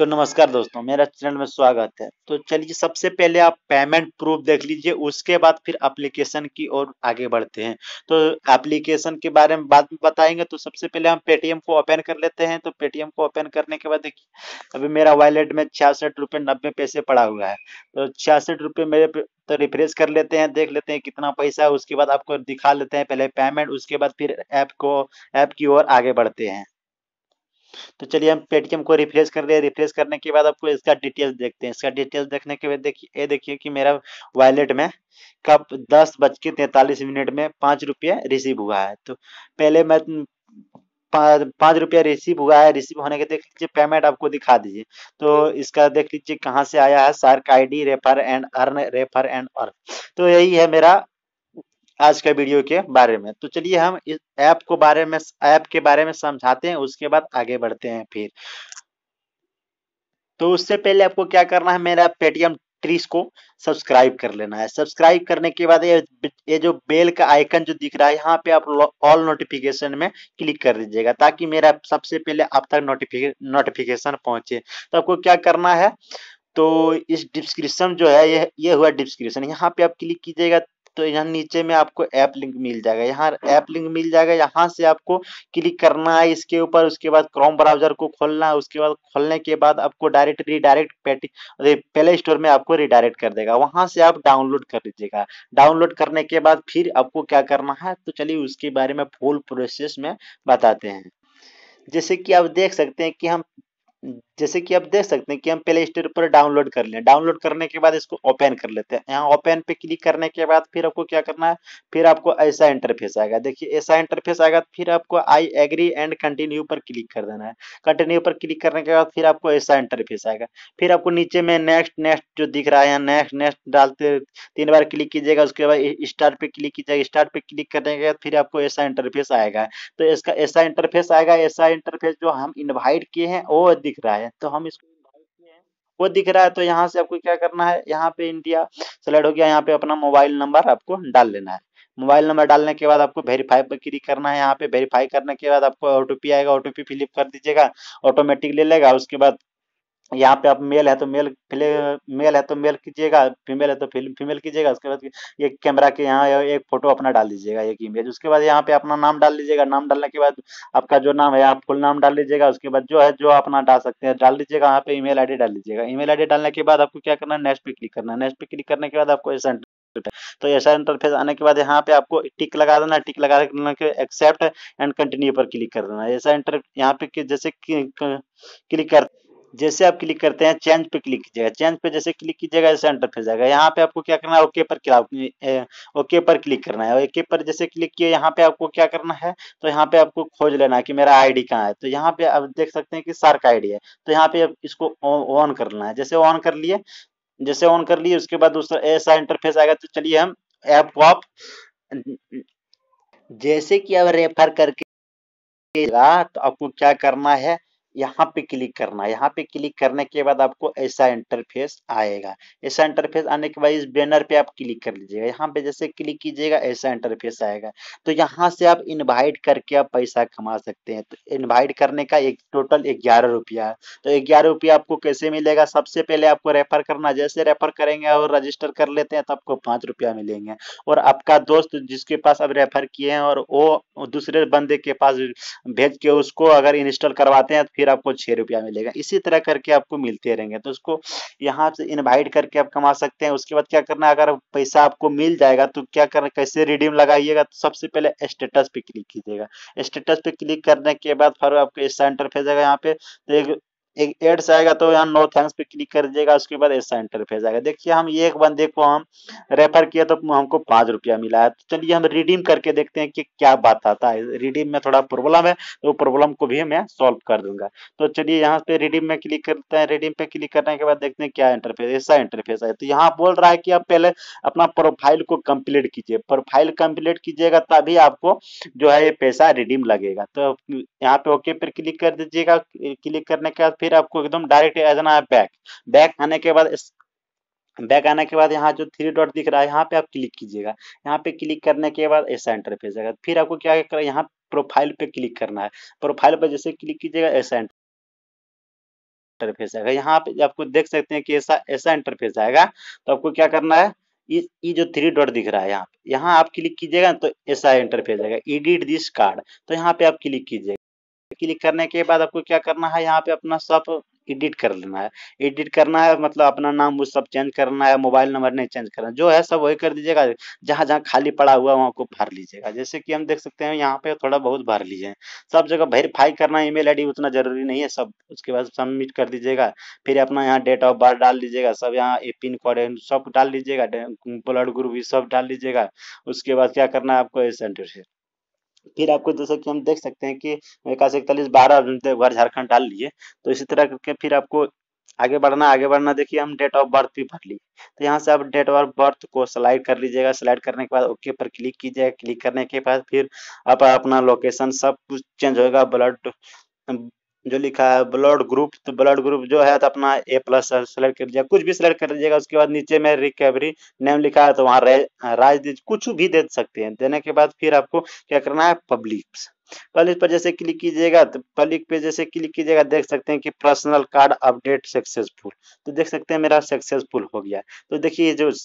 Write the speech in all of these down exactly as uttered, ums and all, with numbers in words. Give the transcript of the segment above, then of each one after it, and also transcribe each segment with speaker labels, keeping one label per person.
Speaker 1: तो नमस्कार दोस्तों, मेरा चैनल में स्वागत है। तो चलिए सबसे पहले आप पेमेंट प्रूफ देख लीजिए, उसके बाद फिर एप्लीकेशन की ओर आगे बढ़ते हैं। तो एप्लीकेशन के बारे में बाद में बताएंगे। तो सबसे पहले हम पेटीएम को ओपन कर लेते हैं। तो पेटीएम को ओपन करने के बाद देखिए अभी मेरा वॉलेट में छियासठ रुपये नब्बे पैसे पड़ा हुआ है। तो छियासठ रुपये मेरे पे- तो रिफ्रेश कर लेते हैं, देख लेते हैं कितना पैसा है। उसके बाद आपको दिखा लेते हैं पहले पेमेंट, उसके बाद फिर ऐप को ऐप की ओर आगे बढ़ते हैं। तो चलिए हम पेटीएम को रिफ्रेश कर रहे हैं। रिफ्रेश करने के बाद आपको इसका डिटेल्स देखते हैं। इसका डिटेल्स देखने के बाद देखिए ये देखिए कि मेरा वॉलेट में कब दस बज के तैंतालीस मिनट में पाँच रुपये रिसीव हुआ है। तो पहले मैं पाँच पाँच रुपया रिसीव हुआ है। रिसीव होने के देख लीजिए पेमेंट आपको दिखा दीजिए। तो इसका देख लीजिए कहाँ से आया है, सार्क ID refer and earn refer and earn. तो यही है मेरा आज का वीडियो के बारे में। तो चलिए हम इस ऐप को बारे में ऐप के बारे में समझाते हैं, उसके बाद आगे बढ़ते हैं फिर। तो उससे पहले आपको क्या करना है, मेरा पेटीएम ट्रीज को सब्सक्राइब कर लेना है। सब्सक्राइब करने के बाद ये ये जो बेल का आइकन जो दिख रहा है, यहाँ पे आप ऑल नोटिफिकेशन में क्लिक कर दीजिएगा, ताकि मेरा सबसे पहले आप तक नोटिफिके नोटिफिकेशन पहुंचे। तो आपको क्या करना है, तो इस डिस्क्रिप्शन जो है, ये ये हुआ डिस्क्रिप्शन, यहाँ पे आप क्लिक कीजिएगा। तो यहाँ नीचे में आपको ऐप लिंक मिल जाएगा। यहाँ ऐप लिंक मिल जाएगा, यहाँ से आपको क्लिक करना है इसके ऊपर। उसके बाद क्रोम ब्राउजर को खोलना है। उसके बाद खोलने के बाद आपको डायरेक्ट रिडायरेक्ट पेटी प्ले स्टोर में आपको रिडायरेक्ट कर देगा। वहां से आप डाउनलोड कर लीजिएगा। डाउनलोड करने के बाद फिर आपको क्या करना है, तो चलिए उसके बारे में फुल प्रोसेस में बताते हैं। जैसे कि आप देख सकते हैं कि हम जैसे कि आप देख सकते हैं कि हम प्ले स्टोर पर डाउनलोड कर लें। डाउनलोड करने के बाद इसको ओपन कर लेते हैं। यहाँ ओपन पे क्लिक करने के बाद फिर आपको क्या करना है, फिर आपको ऐसा इंटरफेस आएगा। देखिए ऐसा इंटरफेस आएगा, फिर आपको आई एग्री एंड कंटिन्यू पर क्लिक कर देना है। कंटिन्यू पर क्लिक करने के बाद फिर आपको ऐसा इंटरफेस आएगा। फिर आपको नीचे में नेक्स्ट नेक्स्ट जो दिख रहा है, यहाँ नेक्स्ट नेक्स्ट डालते तीन बार क्लिक कीजिएगा। उसके बाद स्टार्ट पे क्लिक कीजिएगा। स्टार्ट पे क्लिक करने के बाद फिर आपको ऐसा इंटरफेस आएगा। तो इसका ऐसा इंटरफेस आएगा। ऐसा इंटरफेस जो हम इनवाइट किए हैं वो दिख रहा है। तो हम इसको इनवाइट किए हैं, वो दिख रहा है। तो यहाँ से आपको क्या करना है, यहाँ पे इंडिया सेलेक्ट हो गया। यहाँ पे अपना मोबाइल नंबर आपको डाल लेना है। मोबाइल नंबर डालने के बाद आपको वेरीफाई पर क्लिक करना है। यहाँ पे वेरीफाई करने के बाद आपको ओटीपी आएगा, ओटीपी फिलिप कर दीजिएगा, ऑटोमेटिक ले लेगा। उसके बाद यहाँ पे आप मेल है तो मेल फिले मेल है तो मेल कीजिएगा, फीमेल है तो फीमेल कीजिएगा। उसके बाद ये कैमरा के यहाँ एक फोटो अपना डाल दीजिएगा, एक इमेज। उसके बाद यहाँ पे अपना नाम डाल लीजिएगा। नाम डालने के बाद आपका जो नाम है आप फुल नाम डाल लीजिएगा। उसके बाद जो है जो अपना डाल सकते हैं डाल दीजिएगा। यहाँ पे ईमेल आईडी डाल लीजिएगा। ईमेल आईडी डालने के बाद आपको क्या करना है, नेक्स्ट पे क्लिक करना है। नेक्स्ट पे क्लिक करने के बाद आपको ऐसा तो ऐसा इंटरफेस आने के बाद यहाँ पे आपको टिक लगा देना है। टिक लगा के एक्सेप्ट एंड कंटिन्यू पर क्लिक कर देना है। ऐसा इंटर यहाँ पे जैसे क्लिक कर जैसे आप क्लिक करते हैं चेंज पे क्लिक कीजिएगा। चेंज पे जैसे क्लिक कीजिएगा ऐसा इंटरफेस आएगा। यहाँ पे आपको क्या करना है, ओके पर क्लिक ओके पर क्लिक करना है। ओके पर जैसे क्लिक किए, यहाँ पे आपको क्या करना है, तो यहाँ पे आपको खोज लेना है कि मेरा आईडी कहाँ है। तो यहाँ पे आप देख सकते हैं कि सार्क आईडी है। तो यहाँ पे इसको ऑन करना है। जैसे ऑन कर लिए जैसे ऑन कर लिए उसके बाद दूसरा ऐसा इंटरफेस आएगा। तो चलिए हम ऐप को आप जैसे कि अब रेफर करके तो आपको क्या करना है, यहाँ पे क्लिक करना है। यहाँ पे क्लिक करने के बाद आपको ऐसा इंटरफेस आएगा। ऐसा इंटरफेस आने के बाद इस बैनर पे आप क्लिक कर लीजिएगा। यहाँ पे जैसे क्लिक कीजिएगा ऐसा इंटरफेस आएगा। तो यहाँ से आप इनवाइट करके आप पैसा कमा सकते हैं। तो इनवाइट करने का एक टोटल ग्यारह रुपया है। तो ग्यारह रुपया आपको कैसे मिलेगा, सबसे पहले आपको रेफर करना। जैसे रेफर करेंगे और रजिस्टर कर लेते हैं तो आपको पाँच रुपया मिलेंगे। और आपका दोस्त जिसके पास आप रेफर किए हैं और वो दूसरे बंदे के पास भेज के उसको अगर इंस्टॉल करवाते हैं तो फिर आपको छह रुपया मिलेगा। इसी तरह करके आपको मिलते रहेंगे। तो उसको यहाँ से इनवाइट करके आप कमा सकते हैं। उसके बाद क्या करना है, अगर पैसा आपको मिल जाएगा तो क्या करना, कैसे रिडीम लगाइएगा, तो सबसे पहले स्टेटस पे क्लिक कीजिएगा। स्टेटस पे क्लिक करने के बाद फिर आपको ऐसा इंटरफेस आएगा। यहाँ पे तो एक एक एड्स आएगा, तो यहाँ नो थैंक्स पे क्लिक कर दीजिएगा। उसके बाद ऐसा इंटरफेस आएगा। देखिए हम एक बंदे को हम रेफर किया तो हमको पाँच रुपया मिला है। तो चलिए हम रिडीम करके देखते हैं कि क्या बात आता है। रिडीम में थोड़ा प्रॉब्लम है, तो प्रॉब्लम को भी मैं सॉल्व कर दूंगा। तो चलिए यहाँ पे रिडीम में क्लिक करते हैं। रिडीम पे क्लिक करने के बाद देखते हैं क्या इंटरफेस, ऐसा इंटरफेस है। तो यहाँ बोल रहा है कि आप पहले अपना प्रोफाइल को कंप्लीट कीजिए। प्रोफाइल कंप्लीट कीजिएगा तभी आपको जो है ये पैसा रिडीम लगेगा। तो यहाँ पे ओके पर क्लिक कर दीजिएगा। क्लिक करने के बाद फिर आपको एकदम डायरेक्ट आ जाना है बैक। बैक आने के बाद बैक आने के बाद यहाँ जो थ्री डॉट दिख रहा है यहाँ पे आप क्लिक कीजिएगा। यहाँ पे क्लिक करने के बाद ऐसा इंटरफेस आएगा। फिर आपको क्या करना है, यहाँ प्रोफाइल पे क्लिक करना है। प्रोफाइल पे जैसे क्लिक कीजिएगा ऐसा इंटरफेस आएगा। यहाँ पे आपको देख सकते हैं कि ऐसा ऐसा इंटरफेस आएगा। तो आपको क्या करना है, ये ये जो थ्री डॉट दिख रहा है यहाँ पे, यहाँ आप क्लिक कीजिएगा तो ऐसा इंटरफेस आएगा, एडिट दिस कार्ड। तो यहाँ पे आप क्लिक कीजिएगा। क्लिक करने के बाद आपको क्या करना है, यहाँ पे अपना सब एडिट कर लेना है। एडिट करना है मतलब अपना नाम वो सब चेंज करना है, मोबाइल नंबर नहीं चेंज करना, जो है सब वही कर दीजिएगा। जहाँ जहाँ खाली पड़ा हुआ वहाँ को भर लीजिएगा। जैसे कि हम देख सकते हैं यहाँ पे थोड़ा बहुत भर लीजिए। सब जगह वेरीफाई करना ईमेल आईडी उतना जरूरी नहीं है सब। उसके बाद सबमिट कर दीजिएगा। फिर अपना यहाँ डेट ऑफ बर्थ डाल दीजिएगा, सब यहाँ पिन कोड सब डाल लीजिएगा, ब्लड ग्रुप भी सब डाल लीजिएगा। उसके बाद क्या करना है आपको, इस सेंटर से फिर आपको जैसे कि हम देख सकते हैं कि इक्यासी इकतालीस बारह घर झारखंड डाल लिए। तो इसी तरह करके फिर आपको आगे बढ़ना आगे बढ़ना देखिए हम डेट ऑफ बर्थ भी भर लिए। तो यहाँ से आप डेट ऑफ बर्थ को स्लाइड कर लीजिएगा। स्लाइड करने के बाद ओके पर क्लिक कीजिएगा। क्लिक करने के बाद फिर आप अपना लोकेशन सब कुछ चेंज होगा। ब्लड जो लिखा है ब्लड ग्रुप, तो ब्लड ग्रुप जो है तो अपना ए प्लस सेलेक्ट कर लीजिएगा, कुछ भी सेलेक्ट कर लीजिएगा। उसके बाद नीचे में रिकवरी नेम लिखा है तो वहाँ राज दीजिए, कुछ भी दे सकते हैं। देने के बाद फिर आपको क्या करना है, पब्लिक पब्लिक पर जैसे क्लिक कीजिएगा तो पब्लिक पे जैसे क्लिक कीजिएगा देख सकते हैं कि पर्सनल कार्ड अपडेट सक्सेसफुल। तो देख सकते हैं मेरा सक्सेसफुल हो गया। तो देखिए ये जो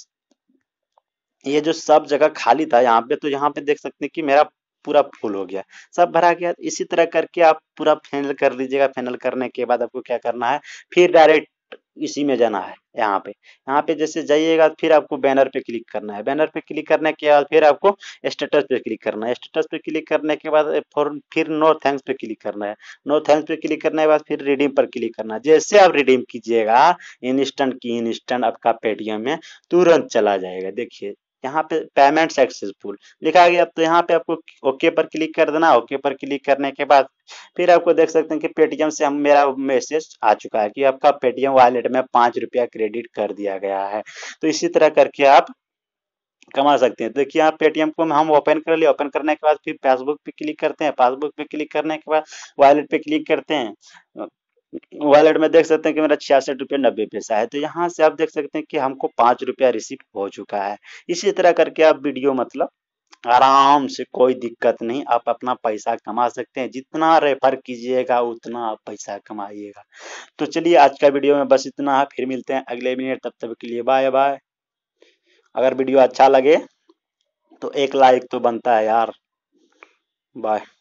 Speaker 1: ये जो सब जगह खाली था यहाँ पे, तो यहाँ पे देख सकते हैं कि मेरा पूरा फुल हो गया, सब भरा गया। इसी तरह करके आप पूरा फाइनल कर लीजिएगा। फाइनल करने के बाद आपको क्या करना है, फिर डायरेक्ट इसी में जाना है। यहाँ पे यहाँ पे जैसे जाइएगा फिर आपको बैनर पे क्लिक करना है। बैनर पे क्लिक करने के बाद फिर आपको स्टेटस पे क्लिक करना है। स्टेटस पे क्लिक करने के बाद फिर नो थैंक्स पे क्लिक करना है। नो थैंक्स पे क्लिक करने के बाद फिर रिडीम पर क्लिक करना है। जैसे आप रिडीम कीजिएगा इंस्टेंट की इंस्टेंट आपका पेटीएम में तुरंत चला जाएगा। देखिए यहाँ पे पेमेंट सक्सेसफुल लिखा गया। तो यहाँ पे आपको ओके पर क्लिक कर देना। ओके पर क्लिक करने के बाद फिर आपको देख सकते हैं कि पेटीएम से हम मेरा मैसेज आ चुका है कि आपका पेटीएम वॉलेट में पांच रुपया क्रेडिट कर दिया गया है। तो इसी तरह करके आप कमा सकते हैं। देखिए आप पेटीएम को हम ओपन कर लिए। ओपन करने के बाद फिर पासबुक पे क्लिक करते हैं। पासबुक पे क्लिक करने के बाद वॉलेट पे क्लिक करते हैं। वॉलेट में देख सकते हैं कि मेरा छियासठ रुपये नब्बे पैसा है। तो यहाँ से आप देख सकते हैं कि हमको पांच रुपया रिसीव हो चुका है। इसी तरह करके आप वीडियो मतलब आराम से, कोई दिक्कत नहीं, आप अपना पैसा कमा सकते हैं। जितना रेफर कीजिएगा उतना आप पैसा कमाइएगा। तो चलिए आज का वीडियो में बस इतना है। फिर मिलते हैं अगले मिनट, तब तक के लिए बाय बाय। अगर वीडियो अच्छा लगे तो एक लाइक तो बनता है यार। बाय।